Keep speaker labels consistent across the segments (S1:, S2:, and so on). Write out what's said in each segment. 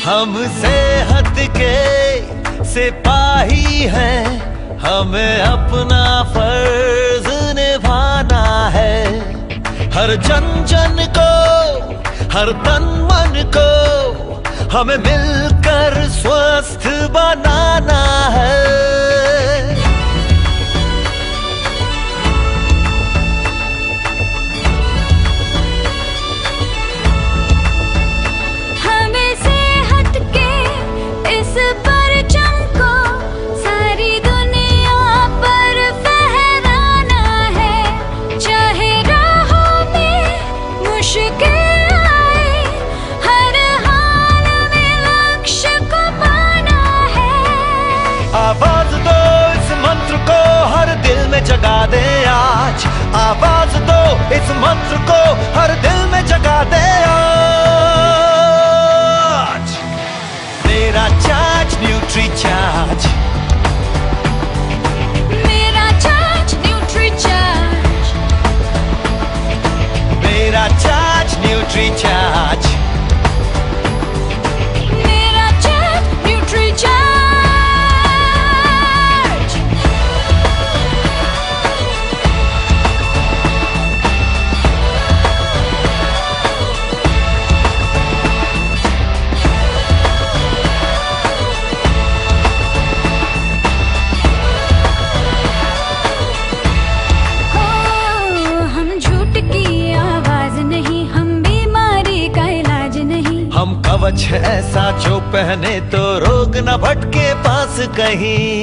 S1: हमसे हटके सिपाही हैं, हमें अपना फर्ज निभाना है। हर जन जन को, हर तन मन को हमें मिलकर स्वस्थ बनाना है। आवाज दो इस मंत्र को हर दिल में जगा दे आज। आवाज दो इस मंत्र को हर दिल में जगा दे आज। मेरा चार्ज न्यूट्री चार्ज,
S2: मेरा चार्ज न्यूट्री चार्ज,
S1: मेरा चार्ज न्यूट्री चार्ज,
S2: मेरा चार्ज न्यूट्री चार्ज।
S1: हम कवच है ऐसा जो पहने तो रोग न भटके पास कहीं।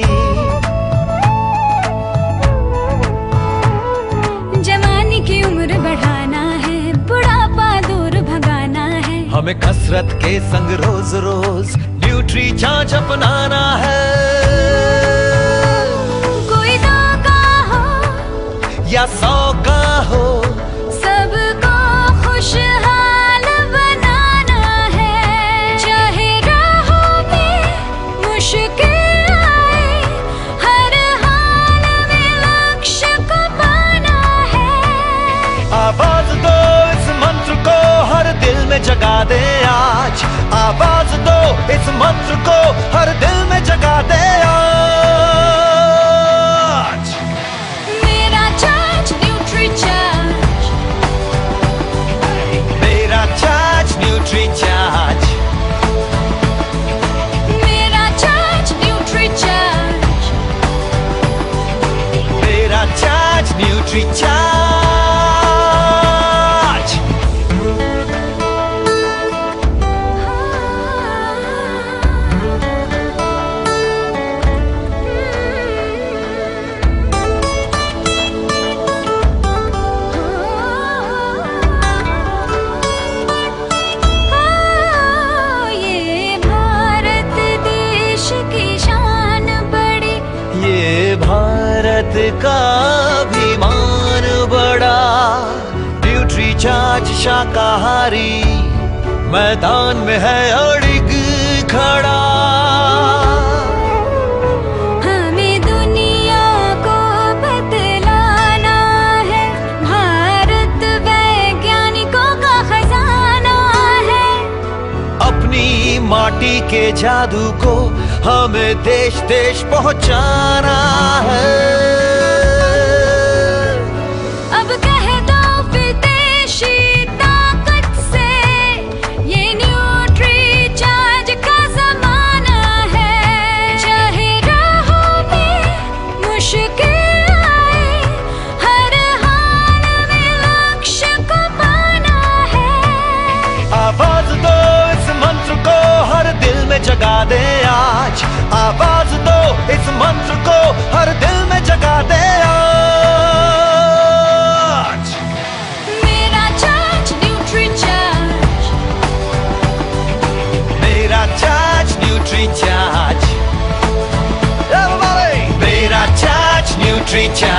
S2: जवानी की उम्र बढ़ाना है, बुढ़ापा दूर भगाना है।
S1: हमें कसरत के संग रोज रोज न्यूट्री चार्ज अपनाना है।
S2: कोई 2 का हो
S1: या 100 का हो,
S2: सबको खुशहाल बनाना है। चाहे राहों में मुश्किल आए, हर हाल में लक्ष्य को पाना है।
S1: आवाज दो इस मंत्र को हर दिल में जगा दे आज। आवाज दो इस मंत्र को हर दिल में जगा दे आज।
S2: मेरा चार्ज न्यूट्री चार्ज,
S1: मेरा चार्ज न्यूट्री चार्ज,
S2: मेरा चार्ज न्यूट्री चार्ज,
S1: मेरा चार्ज न्यूट्री चार्ज।
S2: ये भारत देश की शान बड़ी,
S1: ये भारत का अभिमान बड़ा। न्यूट्री चार्ज शाकाहारी मैदान में है अड़िग खड़ा।
S2: हमें दुनिया को बतलाना है, भारत वैज्ञानिकों का खजाना है।
S1: अपनी माटी के जादू को हमें देश देश पहुंचाना है।
S2: अब कह दो विदेशी ताकत से, ये न्यूट्री चार्ज का जमाना है। चाहे राहों में मुश्किल आए, हर हाल में लक्ष्य को पाना है।
S1: आवाज दो इस मंत्र को हर दिल में जगा दे आज। आवाज दो इस मंत्र को हर दिल में जगा दे आज।
S2: मेरा चार्ज न्यूट्री चार्ज,
S1: मेरा चार्ज न्यूट्री चार्ज, मेरा चार्ज न्यूट्री चार्ज।